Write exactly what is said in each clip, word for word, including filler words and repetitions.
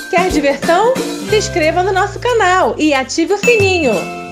Quer diversão? Se inscreva no nosso canal e ative o sininho.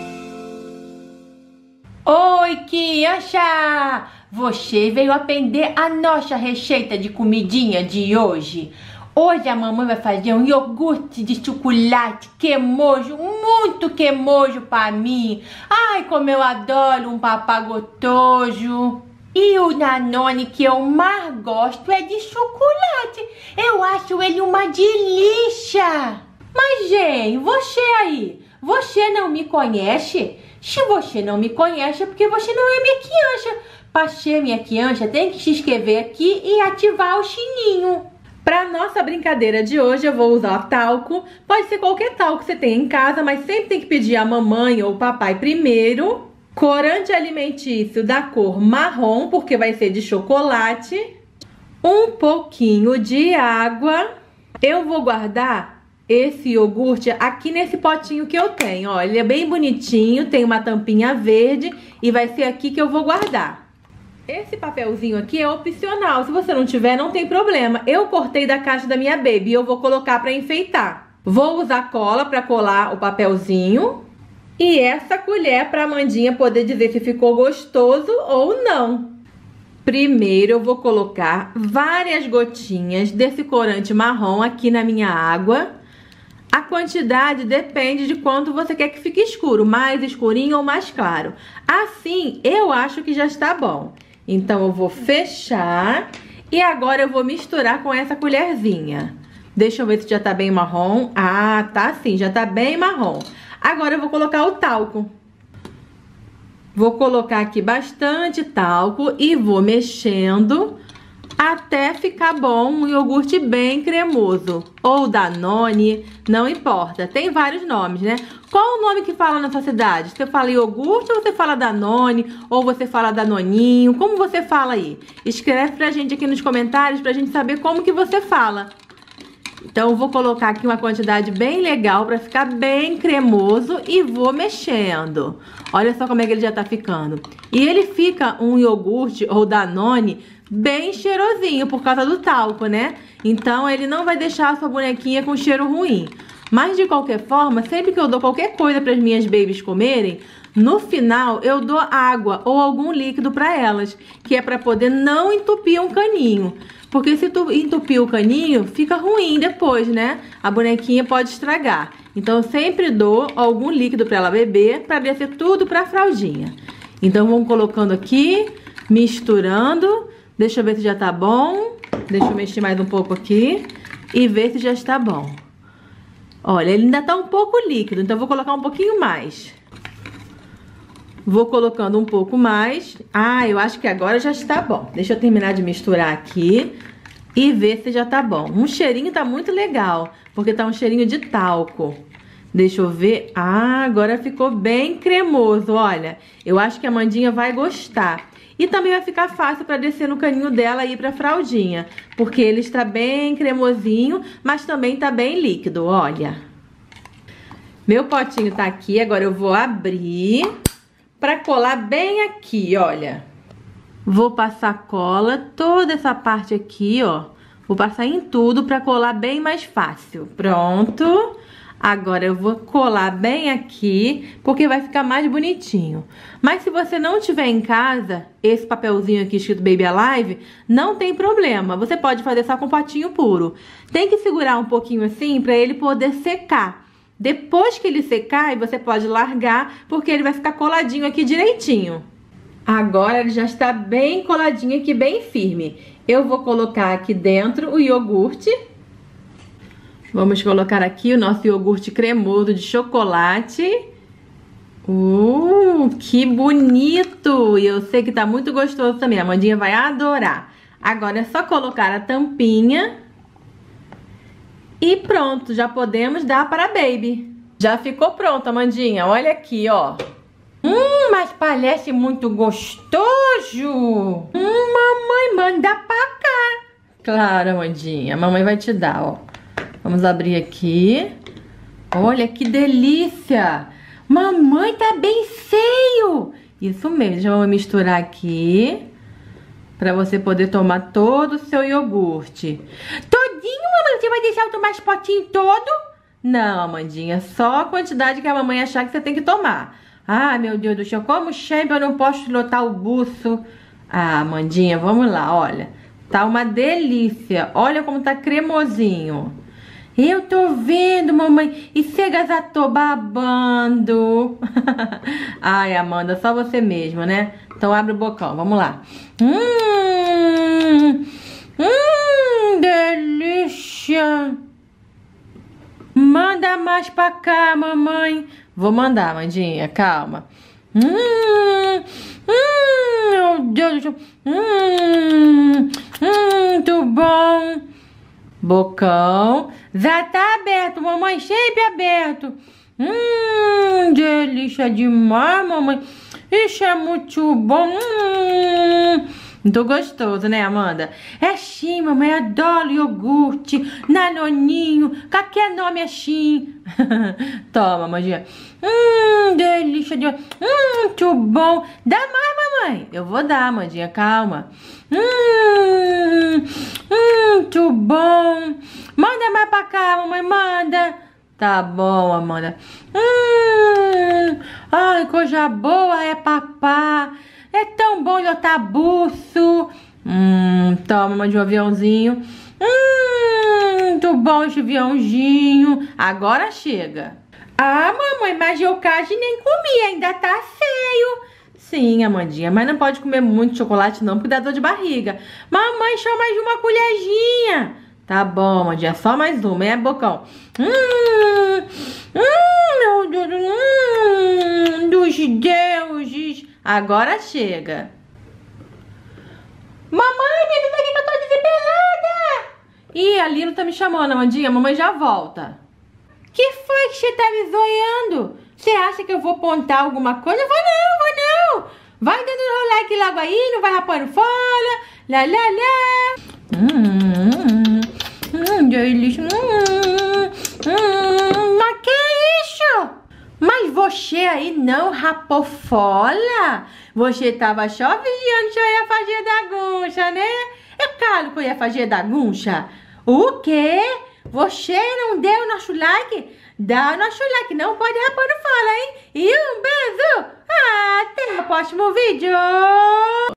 Oi, criança! Você veio aprender a nossa receita de comidinha de hoje? Hoje a mamãe vai fazer um iogurte de chocolate cremoso, muito cremoso para mim. Ai, como eu adoro um papá gostoso. E o Danone que eu mais gosto é de chocolate. Eu acho ele uma delícia. Mas, gente, você aí, você não me conhece? Se você não me conhece é porque você não é minha criança. Para ser minha criança, tem que se inscrever aqui e ativar o sininho. Para nossa brincadeira de hoje, eu vou usar talco. Pode ser qualquer talco que você tenha em casa, mas sempre tem que pedir a mamãe ou o papai primeiro. Corante alimentício da cor marrom, porque vai ser de chocolate. Um pouquinho de água. Eu vou guardar esse iogurte aqui nesse potinho que eu tenho, ó. Ele é bem bonitinho, tem uma tampinha verde e vai ser aqui que eu vou guardar. Esse papelzinho aqui é opcional, se você não tiver, não tem problema. Eu cortei da caixa da minha baby e eu vou colocar para enfeitar. Vou usar cola para colar o papelzinho. E essa colher para a Amandinha poder dizer se ficou gostoso ou não. Primeiro eu vou colocar várias gotinhas desse corante marrom aqui na minha água. A quantidade depende de quanto você quer que fique escuro, mais escurinho ou mais claro. Assim, eu acho que já está bom. Então eu vou fechar e agora eu vou misturar com essa colherzinha. Deixa eu ver se já tá bem marrom. Ah, tá sim, já tá bem marrom. Agora eu vou colocar o talco. Vou colocar aqui bastante talco e vou mexendo até ficar bom, um iogurte bem cremoso. Ou Danone, não importa. Tem vários nomes, né? Qual o nome que fala na sua cidade? Você fala iogurte ou você fala Danone? Ou você fala Danoninho? Como você fala aí? Escreve pra gente aqui nos comentários pra gente saber como que você fala. Então, eu vou colocar aqui uma quantidade bem legal para ficar bem cremoso e vou mexendo. Olha só como é que ele já tá ficando. E ele fica um iogurte ou Danone bem cheirosinho por causa do talco, né? Então, ele não vai deixar a sua bonequinha com cheiro ruim. Mas, de qualquer forma, sempre que eu dou qualquer coisa para as minhas babies comerem, no final eu dou água ou algum líquido para elas, que é para poder não entupir um caninho. Porque se tu entupir o caninho, fica ruim depois, né? A bonequinha pode estragar. Então, eu sempre dou algum líquido para ela beber, para descer tudo para a fraldinha. Então, vamos colocando aqui, misturando. Deixa eu ver se já tá bom. Deixa eu mexer mais um pouco aqui e ver se já está bom. Olha, ele ainda tá um pouco líquido, então eu vou colocar um pouquinho mais. Vou colocando um pouco mais. Ah, eu acho que agora já está bom. Deixa eu terminar de misturar aqui e ver se já tá bom. Um cheirinho tá muito legal, porque tá um cheirinho de talco. Deixa eu ver. Ah, agora ficou bem cremoso, olha. Eu acho que a Amandinha vai gostar. E também vai ficar fácil para descer no caninho dela e ir pra fraldinha, porque ele está bem cremosinho, mas também tá bem líquido, olha. Meu potinho tá aqui, agora eu vou abrir para colar bem aqui, olha. Vou passar cola, toda essa parte aqui, ó. Vou passar em tudo para colar bem mais fácil. Pronto. Agora eu vou colar bem aqui, porque vai ficar mais bonitinho. Mas se você não tiver em casa, esse papelzinho aqui escrito Baby Alive, não tem problema. Você pode fazer só com patinho puro. Tem que segurar um pouquinho assim para ele poder secar. Depois que ele secar, você pode largar, porque ele vai ficar coladinho aqui direitinho. Agora ele já está bem coladinho aqui, bem firme. Eu vou colocar aqui dentro o iogurte. Vamos colocar aqui o nosso iogurte cremoso de chocolate. Uh, que bonito! E eu sei que tá muito gostoso também. A Amandinha vai adorar. Agora é só colocar a tampinha. E pronto, já podemos dar para a baby. Já ficou pronto, Amandinha. Olha aqui, ó. Hum, mas parece muito gostoso. Hum, mamãe, manda pra cá. Claro, Amandinha. A mamãe vai te dar, ó. Vamos abrir aqui. Olha que delícia. Mamãe, tá bem feio. Isso mesmo, já vou misturar aqui. Pra você poder tomar todo o seu iogurte. Todinho todinho, mamãe? Você vai deixar eu tomar esse potinho todo? Não, Amandinha, só a quantidade que a mamãe achar que você tem que tomar. Ah, meu Deus do céu, como sempre eu não posso lotar o buço. Ah, Amandinha, vamos lá, olha. Tá uma delícia. Olha como tá cremosinho. Eu tô vendo, mamãe. E você gazatou babando. Ai, Amanda, só você mesma, né? Então abre o bocão, vamos lá. Hum, hum, delícia. Manda mais pra cá, mamãe. Vou mandar, Amandinha, calma. Hum, hum, meu Deus do céu. Hum, hum, muito bom. Bocão. Já tá aberto, mamãe, sempre aberto. Hum, delícia demais, mamãe. Isso é muito bom. Hum, muito gostoso, né, Amanda? É sim, mamãe, adoro iogurte, nanoninho, qualquer nome é sim. Toma, Amandinha. Hum, delícia de... Hum, muito bom. Dá mais, mamãe. Eu vou dar, Amandinha, calma. Hum, hum, muito bom. Manda mais pra cá, mamãe, manda. Tá bom, Amanda. Hum, ai, coisa boa é papá. É tão bom lotar buço. Hum, toma uma de um aviãozinho. Hum, muito bom esse aviãozinho. Agora chega. Ah, mamãe, mas eu quase nem comi, ainda tá feio. Sim, Amandinha, mas não pode comer muito chocolate não, porque dá dor de barriga. Mamãe, só mais uma colherzinha. Tá bom, Amandinha, só mais uma, é bocão. Hum, hum, meu Deus, hum, dos deuses. Agora chega. Mamãe, me avisa aqui que eu tô desesperada. Ih, a Lino tá me chamando, Amandinha, a mamãe já volta. Que foi que você tá me zoiando? Você acha que eu vou apontar alguma coisa? Vou não, vou não. Vai dando um like logo aí, não vai rapando fora. Lá, lá, lá. Hum, hum, hum, delícia. Hum, hum, mas que isso? Mas você aí não rapou fora? Você tava só vigiando se eu ia fazer bagunça, né? É claro que eu ia fazer bagunça. O quê? Você não deu nosso like? Dá o nosso like, não pode rapando fora, hein? E um beijo! Até o próximo vídeo!